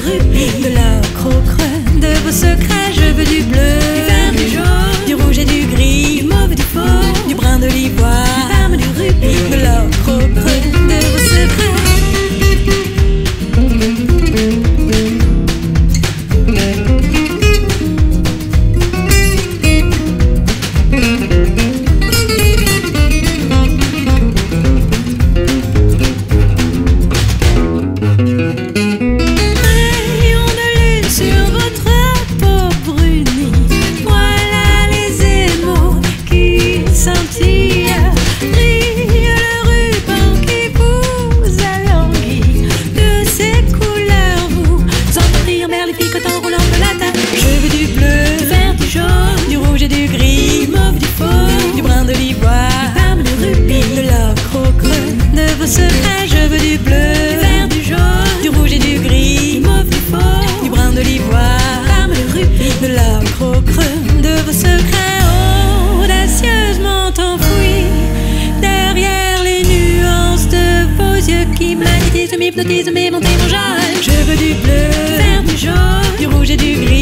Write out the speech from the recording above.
rubis, de l'ocre au creux de vos secrets. Je veux du bleu, du vert, du jaune, du rouge et du gris, du mauve et du fauve, du brun de l'ivoire, du parme, du rubis, de l'ocre au creux de vos secrets. Secret, je veux du bleu, du vert, du jaune, du rouge et du gris, du mauve, du fauve, du brun de l'ivoire, parme de rubis, de l'ocre au creux de vos secrets audacieusement enfouis derrière les nuances de vos yeux qui magnétisent, m'hypnotisent, m'émontent mon jal. Je veux du bleu, du vert, du jaune, du rouge et du gris.